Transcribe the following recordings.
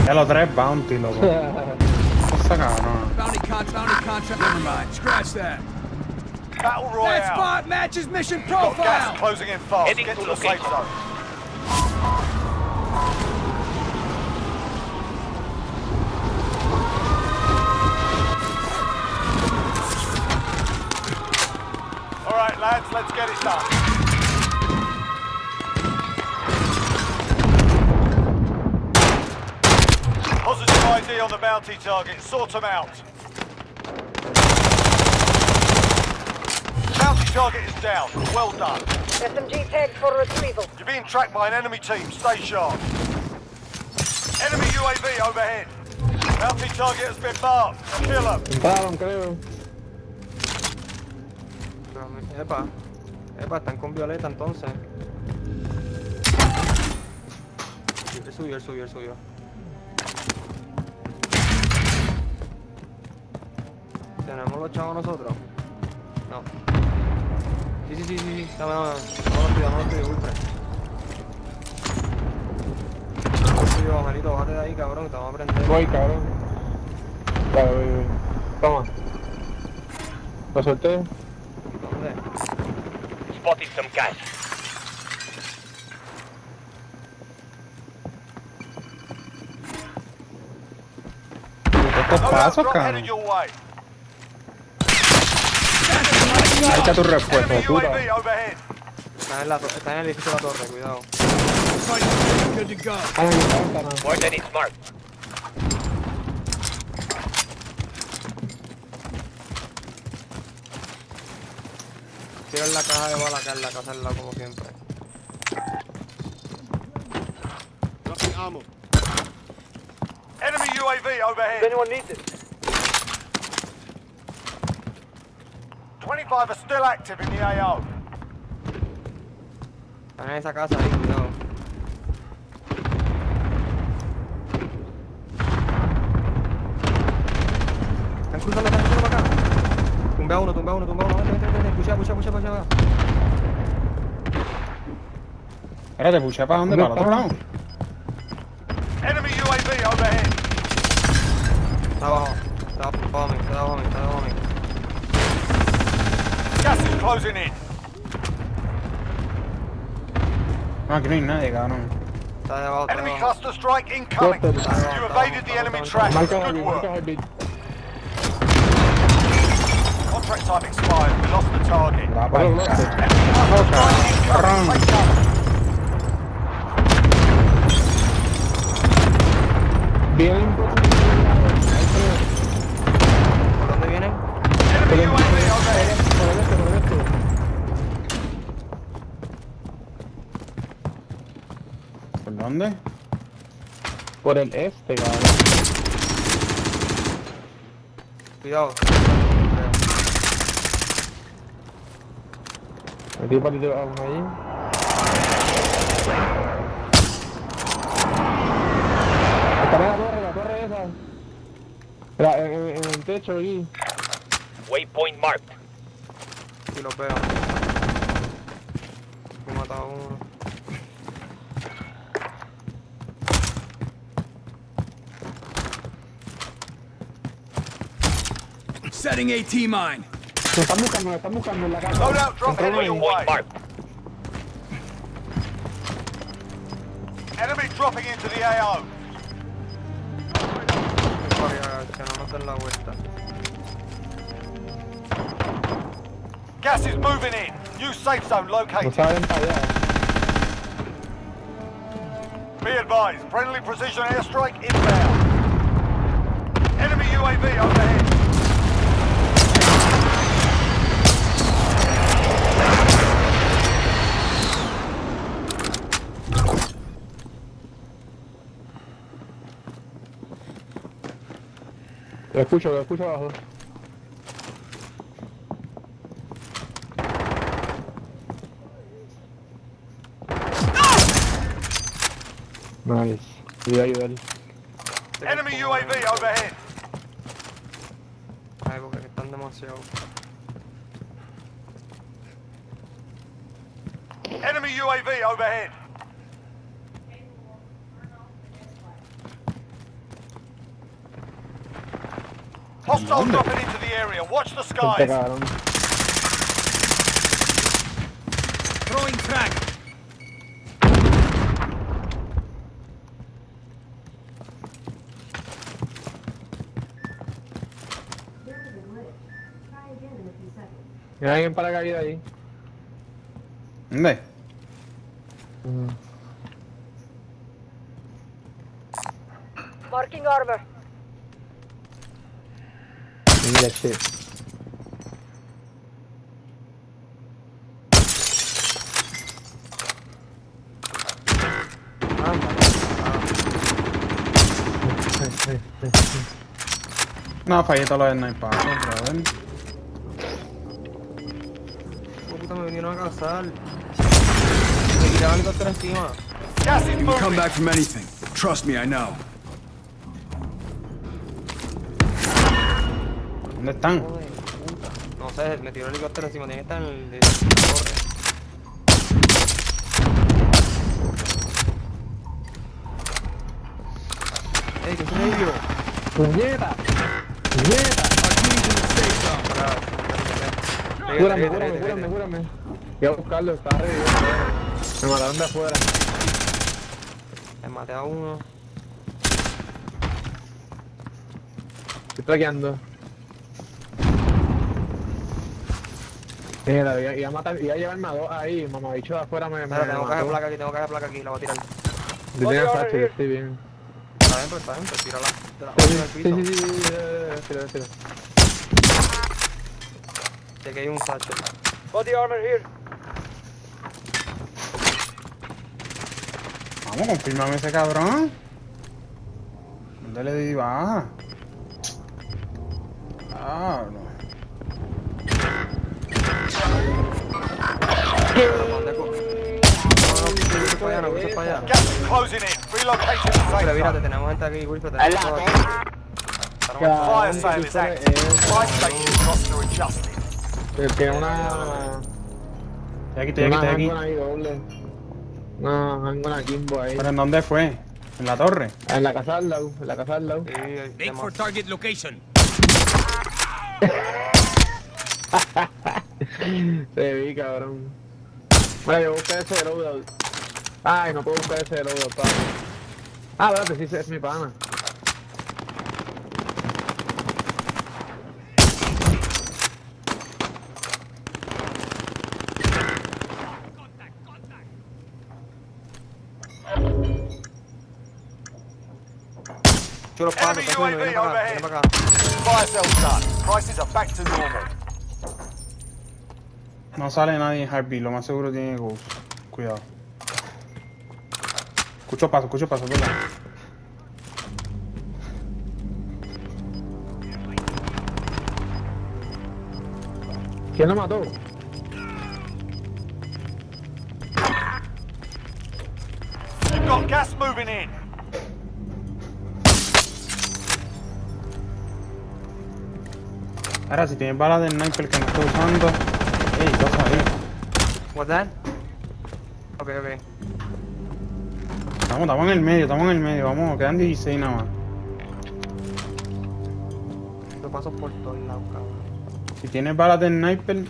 De los 3 bounty, loco. Cosa cabrón. Bounty contract. Never mind. Scratch that. Battle That Royale. spot matches mission Got gas profile. closing in fast. Heading Get to to the safe location. zone. All right, lads, let's get it done. Positive ID on the bounty target. Sort them out. Bounty target is down. Well done. SMG tagged for retrieval. You're being tracked by an enemy team. Stay sharp. Enemy UAV overhead. Bounty target has been marked. Kill him. Entraron, creo. Epa. Epa, están con Violeta entonces. Él subió. ¿Tenemos los chavos nosotros? No. Sí. Dame. No lo estoy, ultra. Tío, Manito, bájate de ahí, cabrón, que te vamos a prender. Voy, cabrón. Vale, voy. Toma. Lo solté. ¿Dónde? Spotted some gas. Estos pasos, Drop cabrón. headed your way. Ahí está tu respuesta, Enemy puta. UAV overhead. Está en el edificio de la torre, cuidado. Good to go. Ah, no, no, no. Coordinates marked. Tira en la caja de bala acá en la casa al lado como siempre. Enemy UAV overhead. anyone needs it? 25 are still active in the AO. Están en esa casa ahí, cuidado. Están cruzando para acá. Tumbea uno. Vente. Pucha. Espérate, pucha, ¿para dónde? ¿Para el otro lado? Enemy UAV overhead. Está abajo. Está abajo a mí. Gas is closing in. No, aquí no hay nadie, cabrón. Está debajo. Enemy cluster strike incoming. You evaded the enemy track. Marca Good Heavy, work. marca Heavy. Contract time expired. We lost the target. Va para el Bueno, carajo. Enemy cluster strike incoming. Take cover. Vienen por... ¿Por dónde vienen? Enemy UAV overhead. Por el este. ¿Por dónde? Por el este, cabrón. Cuidado. Metí para ti debajo ahí. Está en la torre esa. Mira, en el techo aquí. Waypoint marked. Y los veo. He matado a uno. Setting AT mine. Me están buscando en la casa. Loadout drop headed your way. Waypoint marked. Enemy dropping into the AO. Que no nos den la vuelta. Gas is moving in. New safe zone No located. saben para allá. Be advised, friendly precision airstrike inbound. Enemy UAV overhead. Lo escucho abajo. Nice. Ayúdale. Enemy UAV overhead. Ay, porque están demasiado. Enemy UAV overhead. Hostile dropping into the area. Watch the Este skies. cabrón. Throwing frag. Mira, alguien para caída ahí. ¿Dónde? Marking armor. Mira, shit. No, fallé todo lo de sniper, brother. Puta, me vinieron a cazar. Me tiraron el helicóptero encima. Gas is You can come moving. back from anything. Trust me, I know. ¿Dónde están? Joder, puta. No sé, me tiró el helicóptero encima. Tiene que estar en el de la torre. Ey, ¿qué se yo? ¡Puñeta! ¡Puñeta! Cúrame. Voy a buscarlo, está reviviendo. Me mataron de afuera. Le maté a uno. Estoy traqueando. Mira, iba a matar, iba a llevarme a dos ahí, mamabicho de afuera me Espera, tengo caja de mató. placa aquí, la voy a tirar. Yo tenía sacho, yo estoy bien. Está bien, pues tírala. Te la pongo en el piso. Sí. Sé que hay un sacho. Body armor here. Vamos, confírmame ese cabrón. ¿Dónde le di baja? Ah, no. No, cruces para allá. Gas is closing in. Relocating the safe Mira, zone. tenemos gente aquí, Wilfred. Tenemos todo aquí. Fire sale is active. Fire station costs are adjusted. Tiene una... Estoy aquí. handgun ahí doble. Una handgun Kimbo ahí. ¿Pero en dónde fue? ¿En la torre? En la casa al lado, Sí, Make tenemos- for target location. Se vi, cabrón. Bueno, yo busqué ese loadout. Ay, no puedo buscar ese loadout, pana. Ah, espérate, sí, ese es mi pana. Chulos pasos, Enemy viene UAV para acá, viene overhead. para acá. Fire sales done. Prices are back to normal. No sale nadie en Heartbeat, lo más seguro tiene Ghost. Cuidado. Escucho paso, ¿verdad? ¿Quién lo mató? You've got gas moving in. Ahora, si tienes balas de sniper que no estoy usando. Ey, cosa ahí. What's that? Ok. Estamos en el medio, vamos, quedan 16 nada más. Yo paso por todos lados, cabrón. Si tienes balas de sniper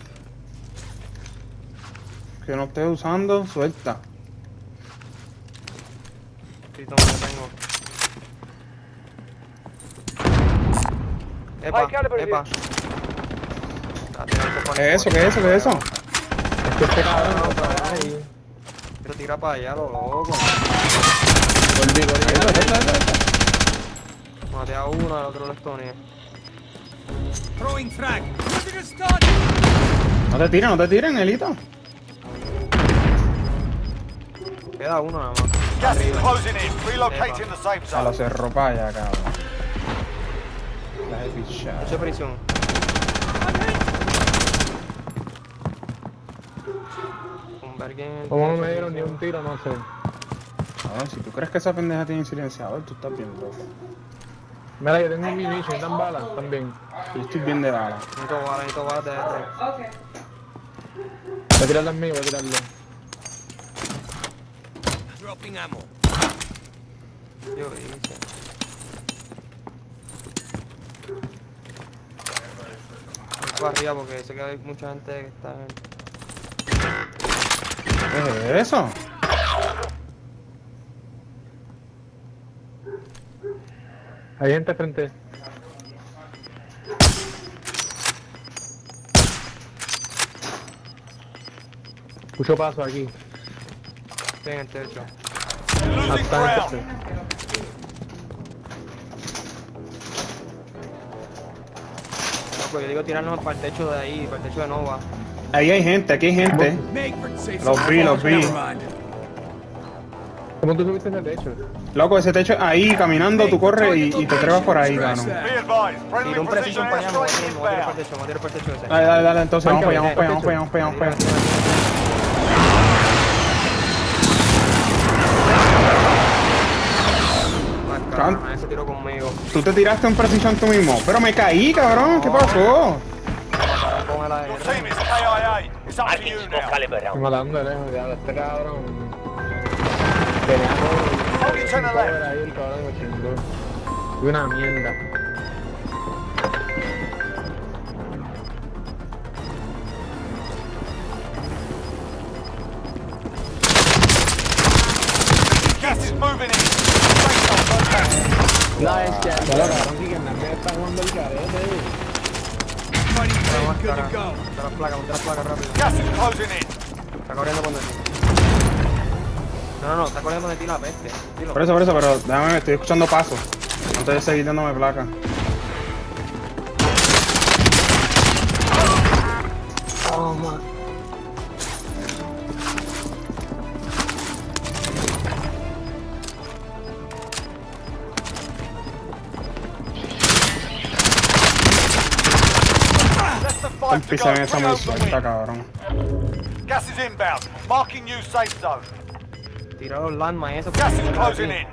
que no estés usando, suelta. Sí, toma, lo tengo. High caliber Epa. Ah, tira por ¿Qué es eso? ¿Qué es eso? Es que este cabrón no está ahí. Pero tira para allá, lo loco. Maté a uno, al otro lo estoneé. Throwing frag. Using a stun. No te tiren, Elito. Queda uno nada más. Gas is closing in. Relocating the safe A la zone. cerro para allá, cabrón. La he pichado. Mucha prisión. Un Bergen. ¿Cómo no me dieron ni un tiro? No sé. A ver, si tú crees que esa pendeja tiene silenciador, tú estás bien loco. Mira, yo tengo un munition, dan balas también. Yo estoy bien de bala. Necesito balas de R. Voy a tirarlo en mí, voy a tirarlo. Dropping ammo. Yo hice. para arriba porque sé que hay mucha gente que está en... ¿Qué es eso? Hay gente frente. Escucho paso aquí. Estoy en el techo. They're losing Está en el ground. techo. Loco, yo digo tirarnos para el techo de ahí, para el techo de Nova. Ahí hay gente, aquí hay gente. Make for safe Los vi, los vi. Never mind. ¿Cómo tú subiste en el techo? Loco, ese techo ahí caminando, tú corres y te trepas por ahí, cabrón. Be advised, friendly Tiro un precision precision para allá, me voy a airstrike tirar para el inbound. techo, me voy a tirar para el techo ese. Dale, dale, dale, entonces vamos para allá, vamos para allá, Venga, vamos para allá, vamos para allá, vamos para allá. Cabrón, ese tiro conmigo. Tú te tiraste un precision tú mismo. Pero me caí, cabrón, ¿qué pasó? Con el Your AR. team is KIA. It's up to Marking you smoke now. caliber Estoy round. matando de lejos ya, este cabrón. Tenía todo. Only 10 are left. Ahí el cabrón me chingó. Y una mierda. Gas is moving in. Safe zone located. Nice, ya, cabrón, que me está jugando el carete. Money Vamos paid, good to go. Monta las placas rápido. Gas is closing in. Está corriendo por ti. No, está corriendo por ti la peste. Dilo. Por eso, pero déjame ver, estoy escuchando pasos. Antes de seguir dándome placa. Oh, man. Less than 5 El to piso go. en esa muy Reload the suelta, win. cabrón. Gas is inbound. Marking new safe zone. Tira los landmines esos. Gas is porque closing aquí. in.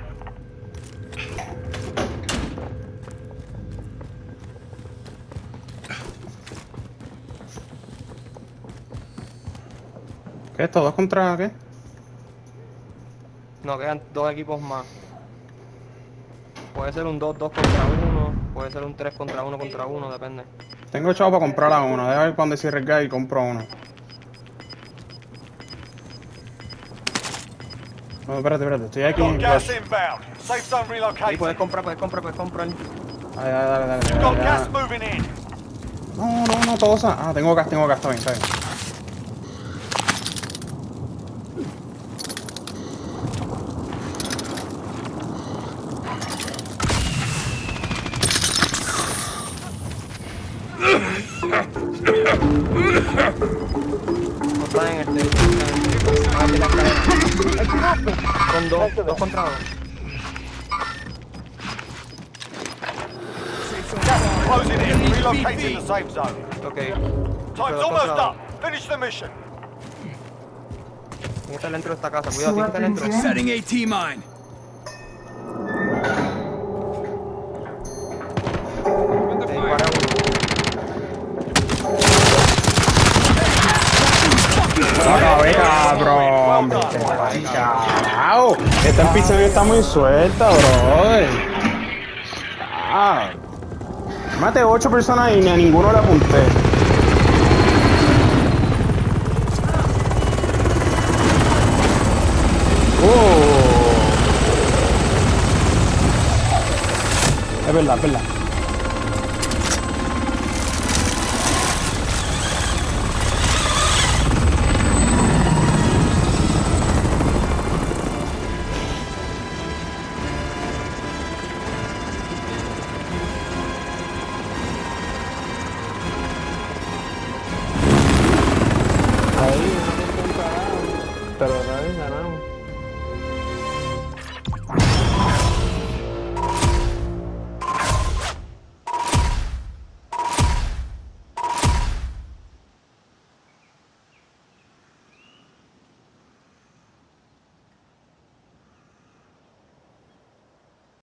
¿Qué es esto? ¿2 contra qué? No, quedan 2 equipos más. Puede ser un 2-2 contra 1, puede ser un 3 contra 1 contra 1, depende. Tengo chavo para comprar a uno. Déjame ver cuando cierre el gas y compro uno. No, espérate, estoy aquí. Got gas Pues. inbound. Safe zone Sí, relocated. puedes comprar. Dale. Got gas moving in. No, todo eso. Ah, tengo gas, está bien, está bien. No está en el techo. Van a tirar cadena. Con 2 contra 2. Gas is closing in. Relocating the safe zone. Ok. Time's almost up. Finish the mission. ¿Quién está dentro de esta casa? Cuidado, ¿quién está dentro? Setting AT mine. Te disparé a uno. Acabé, cabrón. Carajo. Esta pizza está muy suelta, brother. Ah. Mate 8 personas y ni a ninguno le apunté. Es verdad, es verdad.